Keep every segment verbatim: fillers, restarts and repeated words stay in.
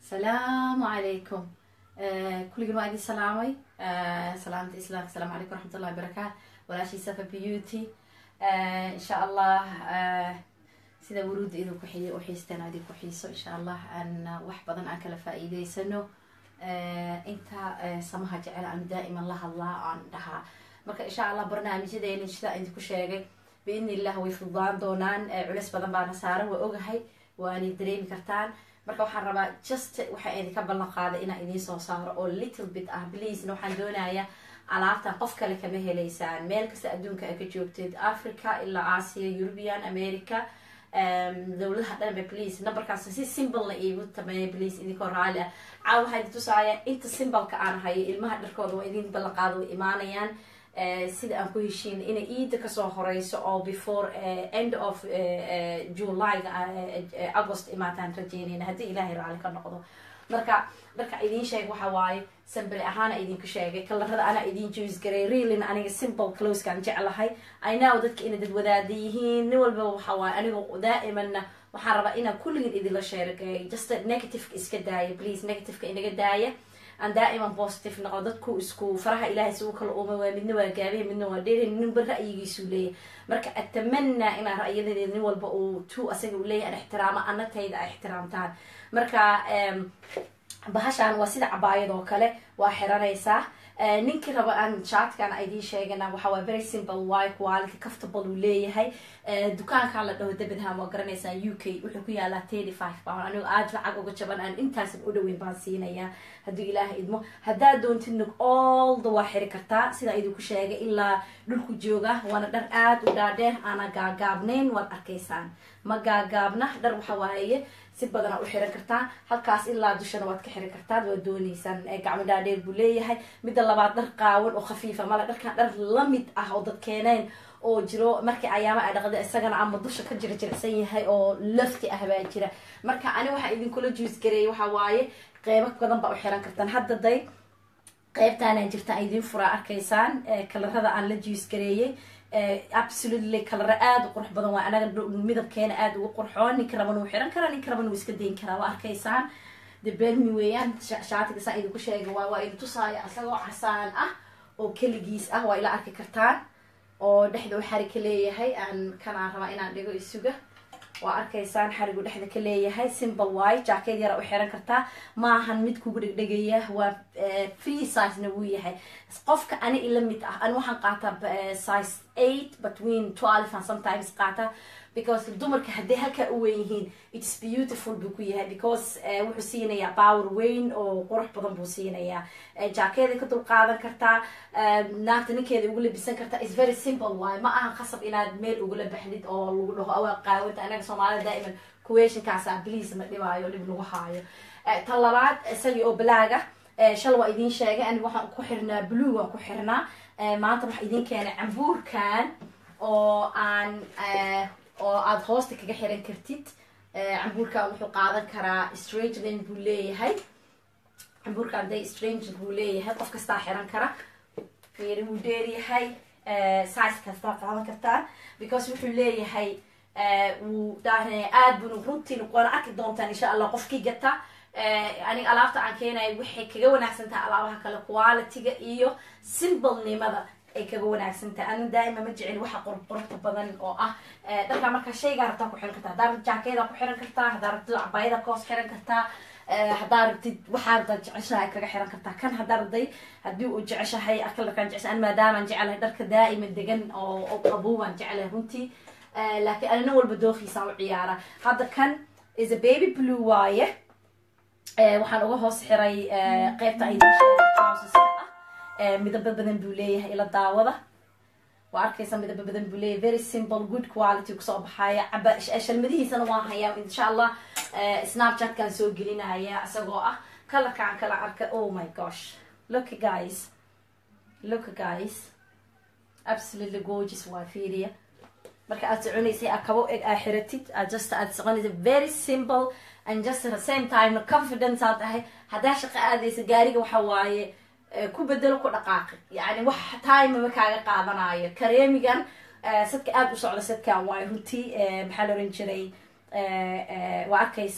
السلام عليكم. آه كل جنوا عندي سلامي. آه سلامة الإسلام. السلام عليكم ورحمة الله وبركاته. ولا شيء سفر بيوتي. آه إن شاء الله آه سيدا ورود إذا كحي وحيستنا هذه كحيسو إن شاء الله أن وحبضا أكل فائدة سنو. آه أنت آه سماها جعل عن دائما الله الله عندها. مركا إن شاء الله برنامج دين إن شاء الله كشيء بإذن الله ويفضان دونان آه علس بدن بعد سارة وأوجهي وأني دريم كرتان. marka waxaan rabaa just waxa ay ka ballan qaaday inaan idin soo saaro oo little bit ah please no waxaan doonayaa alaabtan qof kale kama heleysaan meel kasta adduunka ay ka joogteed Africa ilaa Asia European America um dawladaha dhan please numberkaas si simple la iigu tameeyay please idin ko raali ah caaw waxaan tusaaya inta simple ka aan hayo ilmaha dharkooda waa idin ballan qaado imaanayaan sida aan ku heshiin in iida ka soo horeyso oo before end of July August imaataan rajeynayna hadii Ilaahay raali ka noqdo marka marka idin sheeg waxa waaye simple ahaan idin ku sheegay kalarada ana idin choose garay really aniga simple clothes kan jeclahay I know dadka in dad wadaad yihiin nin walba waxa waaye aniga daa'iman waxaan rabaa inaan kulligeed idin la sheegayo just negative iska daaya please negative ka inaga daaya and دائما positive نقدتكو اسكو فرح إلهي سووا كل أمة ومنه وجابه منه وديره من برأيي سوليه مرك أتمنى إن رأيي ذي والبقو تو أسجل ليه الاحترام أنا تيد احترام تان مركا بهشان وسيد عباية وكله وحرنا يساه نينكي ربا أن شات كان أيدي شيء جنا وحوا very simple white quality comfortable وليه هاي دكان كان لده دبنها مقرنة سا يو كي وحكي على thirty-five pound أنا أجمع عقوق جبان أن إنتاس بقولوا بانسينا يا هدو إله إدمو هدا دون تنك all the واحد كرتا سيدا إيدو كشيء إلا للكو جوجا وانا در آد وداده أنا جاجابنين والأركيسان ما جاجابنا در وحواهية سبضنا وحيران كرتان halkaas ilaa dushana waad ka xiri kartaa waa doonaysan ee gacmo dhaadheer buu leeyahay mid labaad dhar qaawan oo khafiif ah mala dharkan dhar la mid ah oo dad keeneen oo jiro markii ayaama ay dhaqday isagana ama dusha ka jira jirsan yahay oo lafti ah baa jira marka ani waxa idin kula juice gareey waxa waaye qeybo badan baa u xiran kartaan hadda day qeybtaan ay jirta idin fura arkaysaan kalarada aan la juice gareeyay absolutely color aad u qurux badan waa anaga midabkeena aad ugu qurxoon ninka raban uu xiran karaa ninka raban uu iska deyn karaa waa arkaysaan dibelmi weeyaan shaatiga saa idinku sheegay waa waa idin tusaaya asagoo casaan ah oo kaligiis ah waa ila arki kartaan oo dhexda uu xarig ka leeyahay aan kana rabaa inaan dhigo isuga waa arkaysaan xarigu dhexda ka leeyahay simple white jacket yar u xiran kartaa ma ahan mid kugu dhigdhigaya waa free size na wuu yahay qofka ani ila mid ah aan waxaan qaataa size eight between twelve and sometimes qaata because dumarka hadii halka u weeyeen it's beautiful buu ku yahay because wuxuu siinayaa power weyn oo qurux badan buu siinayaa jacket ka dul qaadan kartaa naagta ninkeeda ugu labisan kartaa is very simple way ma aha qasab inaad meel ugu labaxdid oo lagu dhaho awa qaawada anaga Soomaalida daa'iman question kaas please ma dhibaayo dib lagu haayo talabaad isagii oo balaaga shal waa idin sheegay aan waxaan ku xirnaa blue waan ku xirnaa maanta waxa idin keenay cambuurkan oo aan oo aad hoosta kaga xiran kartid cambuurka wuxuu qaadan karaa strange lane buu leeyahay cambuurka day strange buu leeyahay qof kasta xiran kara fiir uu dheeryahay size kasta qaadan kartaa because wuxuu leeyahay uu daahne aad buu runtii qoona arki doontaan insha Allah qofkii gata aniga alaabta aan keenay waxay kaga wanaagsan tahay alaabaha kale quality-ga iyo simple nimada ay kaga wanaagsan tahay aan daaima ma jecel waxa qurux badan oo ah dadka marka shayga rabta ku xiran kartaa hadar jaakada ku xiran kartaa hadar cabayda koos xiran kartaa hadar waxa dad jeceshahay kaga xiran kartaa kan hadar day hadii uu jeceshahay akal kan jeceshan maadaama aan jecelahay dharka daaima degan oo qabuuban jecelahay runtii laakiin ana walba dooqiisa u ciyaara hadda kan is a baby blue waaye waxaan uga hoos xiray qaybta ay midab badan buu leeyahay ila daawada waa arkaysan midab badan buu leeyahay very simple good quality ku soo baxaya aba shalmadihiisana waa hayaa insha Allah Snapchat kan soo gelinaya asagoo ah kalarkan kala arka oh my gosh look guys look guys absolutely gorgeous waa fiiriya marka aad soconaysay akabo eg ah xiratid aad just aad soconaysay very simple and just at the same time confidence aad tahay hadaa shaqo aadaysa gaariga waxa waaye ku bedelo ku dhaqaaqi yani wax time ma kaaga qaadanayo kareemigan sadka aad u socda sadkan waa runtii maxaa la oran jiray waa arkaysaan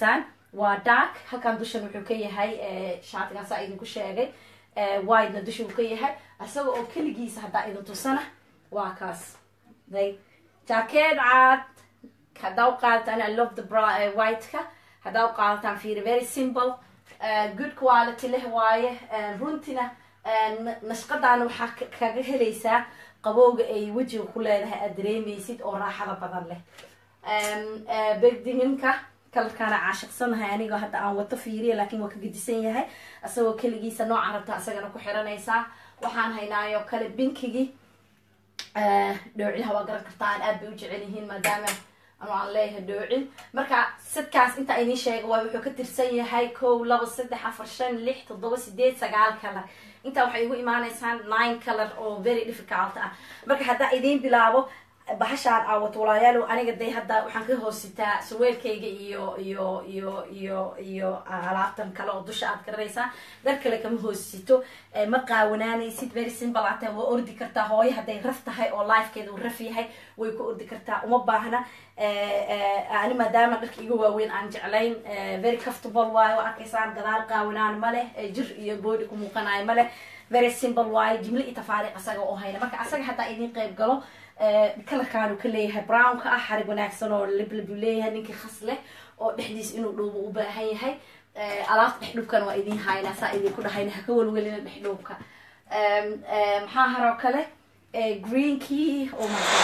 waa dark halkan dushan wuxuu ka yahay shaatigan saa idinku sheegay widena dusha uu ka yahay asaga oo keligiisa haddaa idin tusana waa kaas day jacket cad haddaa u qaadataan I love the white-ka haddaa u qaadataan fiiri very simple good quality leh waaye runtina nashqadaan waxaa kaga helaysaa qabowga ay wejiga ku leedahay aad dareemaysid oo raaxada badan leh begdinginka kalarkaana caashiqsanahay anigoo hadda aan wato fiiriya laakiin waa ka gedisan yahay asagoo keligiisa nooca rabta asagana ku xiranaysaa waxaan haynaayo kale binkigii dhoocilha waa garan kartaan aad bay u jecel yihiin maadaama anu aan leeyahay dhoocil marka sidkaas inta idin sheega waa wuxuu ka tirsan yahay kow labo saddex afar shan lix toddoba sideed sagaal color intaa waxay igu imaanaysaan nine color oo very difficult ah marka haddaa idiin bilaabo bahashaan aa wato walaayaalow aniga day hadda waxaan ka hoositaa surweelkayga iyo iyo iyo iyo iyo alaabtan kale oo dusha aad garanaysaa dar kale kama hoosito ma qaawanaanaysid very simple ataa waa ordi kartaa hooyo hadday raf tahay oo lifekeeda uu raf yahay way ku ordi kartaa uma baahna ani maadaama dharka iga waaweyn aan jeclayn very comfortable waayo waa arkaysaan gadaal qaawanaan ma leh jir iyo body ku muuqanayo ma leh very simple waayo jimle iyo tafaariiq asaga oo hayna marka asaga haddaa idin qayb galo kalarkaanu ka leeyahay brownka ah xarig wanaagsan oo liblib leeyahay ninkii khas leh oo dhexdiisa inuu dhuubo u baahan yahay alaabta dhexdhubkana waa idin haynaa saa idinku dhahayna haka walwelina dhexdhubka maxaa haroo kale greenkii oh my god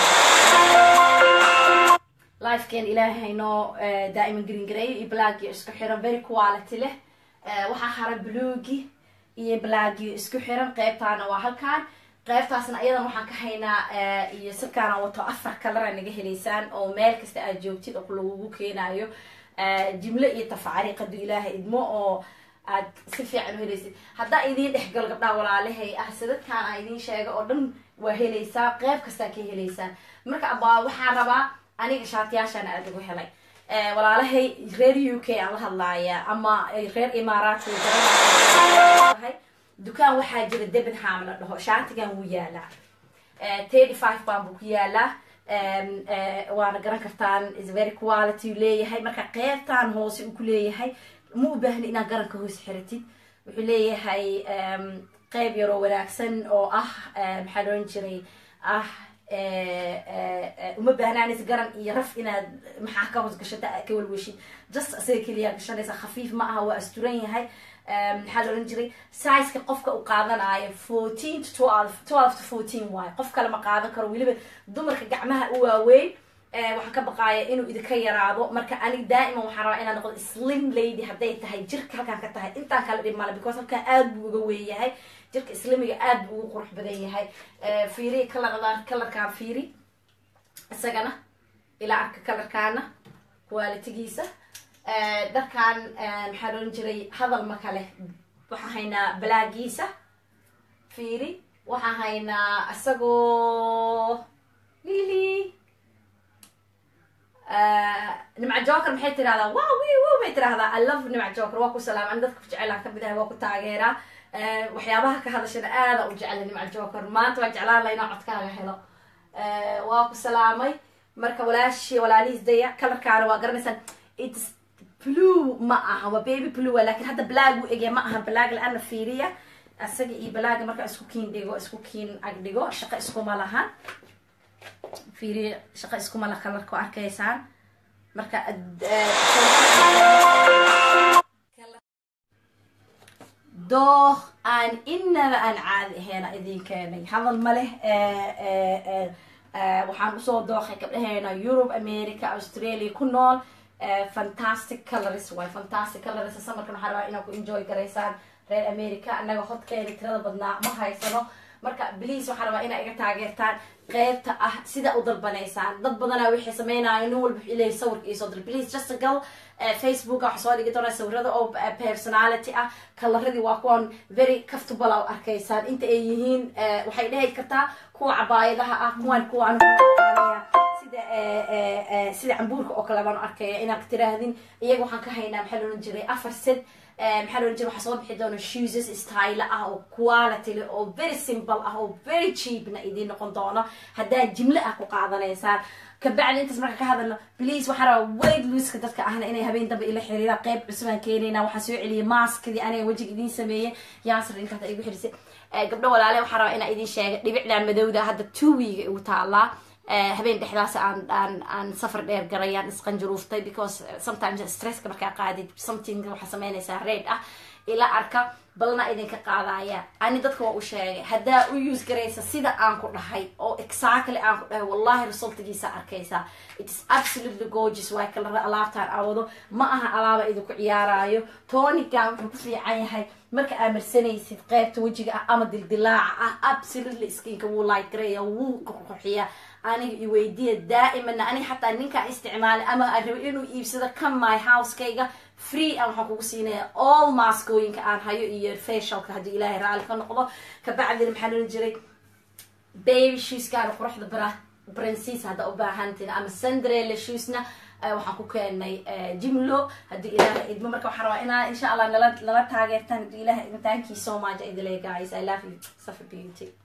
lifekeen ilaahay haynoo daa'iman green gareeyo iyo blackio isku xiran very quality leh waxaa hara bluegi iyo blackio isku xiran qeybtaana waa halkaan qaybtaasna iyadan waxaan ka haynaa iyo sidkaana wato afar kalara naga helaysaan oo meel kasta aad joogtid oo lagugu keenayo jimle iyo tafacariiq hadduu ilaahay idmo oo aad si fiican u helaysid haddaa idiin dhexgal gabdhaha walaalahay ah sidadkaan aan idiin sheega oo dhan waa helaysaa qayb kastaa ka helaysaan marka abaa waxaan rabaa aniga shaatiyaashaan aad ugu helay walaalahay reer u k aan la hadlaaya ama reer imaaraadka dukaan waxaa jira debenham la dhaho shaatigan wuu yaalaa thirty five baan buu ku yaalaa waana garan kartaan is very quality leeyahay marka qeybtaan hoose uu ku leeyahay ma u baahni inaad garanka hoos xiratid wuxuu leeyahay qeyb yaroo wanaagsan oo ah maxaa loodhan jiray ah uma baahnaanaysa garan iyo raf inaad maxaa ka hoos gashata ka walweshid just asaga keliya gashanaysa khafiif ma aha waa asturan yahay maxaa la oran jiray sizeka qofka u qaadanayo fourteen to twelve twelve to fourteen waayo qof kale ma qaadan karo weliba dumarka gacmaha u waaweyn waxaan ka baqaaya inuu idinka yaraado marka aniga daa'iman waxaan rabaa inaan noqdo slim lady hadday tahay jirka halkaan ka tahay intaan kala dhib male because halkaan aad buu uga weyn yahay jirka islamiga aad buu ugu qurux badan yahay fiiri kalardan kalarkaan fiiri isagana ilaa arka kalarkaana qualitygiisa dharkaan maxaa loodhan jiray hadal ma kale waxaan haynaa balaagiisa fiiri waxaan haynaa isagoo lili nimca joker maxay tirahdaa wow wi wow bay tirahdaa I love nimca joker waa ku salaam an dadka ku jecelaha kamid ahay waa ku taageeraa waxyaabaha ka hadashana aada u jecela nimca joker maanta waa jeclaan la inaan codkaaga helo waa ku salaamay marka walaashi walaalihiis daya kalarkaana waa garanaysaan it's blue ma aha waa baby blue laakiin hadda black uu egya ma aha black la-aana fiiriya asaga iyo black marka isku kiin dhigo isku kiin ag dhigo shaqo iskuma lahan fiiriya shaqo iskuma la kalarka arkaysaan marka dooq aan inaba aan caadi ahayn idin keenay hadal ma leh waxaan usoo dooqay gabdhaheena Europe America Australia ku nool fantastic colors way fantastic colors samarkan waxaan rabaa inaad ku enjoy garaysaan reer America anaga hodkeena tirada badnaa ma haysano marka please waxaan rabaa inaad iga taageertaan qaybta ah sida u dalbanaysaan dad badanaa waxay sameynayaan nin walba ilay sawirka iyo soo dal please just go Facebook waxa soo dhigi doona sawirada oo personality ah kalaradii waa kuwan very comfortable oo arkaysaan inta ay yihiin waxay dhahay kartaa kuwa cabaayadaha ah kuwan kuwan sida sida cambuurka oo kale baan arkaya inaad tiraahdin iyaga waxaan ka haynaa maxaa loolan jiray afar set maxaa loolan jiray waxaa soo bixi doona shoes style ah oo quality leh oo very simple ah oo very cheap na idiin noqon doona haddaa jimle ah ku qaadanaysaan kabacdi intaas marka ka hadalno please waxaan rabaa weight loose-ka dadka ahna inay habeen dambe ila xiriiraan qayb cusub aan keenaynaa waxaan soo celiyay maaskadii aniga wejiga idiin sameeyey yaasir inta hadda igu xirisay gabdho walaale waxaan rabaa inaan idiin sheega dhibicdaan madowda hadda two week igu taalaa habeen dhexdaas aan aan aan safar dheer garayaan isqanjuruuftay because sometimes stresska markaa qaadid something waxaa sameynaysaa red ah ila arka balna idinka qaadaya ani dadka waa u sheegay haddaa u use garaysa sida aan ku dhahay oo exactly aan ku dhahay wallahi resultigiisa arkaysaa it is absolutely gorgeous waa kala alaabtaan awado ma aha alaaba idinku ciyaaraayo tonigan wuxuu ku fiican yahay marka aad marsanaysid qaybta wejiga ah ama dildilaaca ah absolutely skinka wuu light gareeya wuu qurxiya aniga i weydiiya daa'iman aniga xataa ninkaan isticmaalay ama aan rabo inuu iibsado ka my house-kayga free aan waxaan kugu siinaya all maskooyinka aan hayo iyo facialka haddii ilaahay raali ka noqdo kabacdina maxaa loolan jiray baby shoeskaan quruxda bara princess hadda u baahantiin ama Cinderella shoesna waxaan ku keenay jimlo haddii ilaahay idmo marka waxaan rabaa inaa insha allah nala nala taageertaan haddii ilaahay idmo thank you so much idile guys I love you Safa Beauty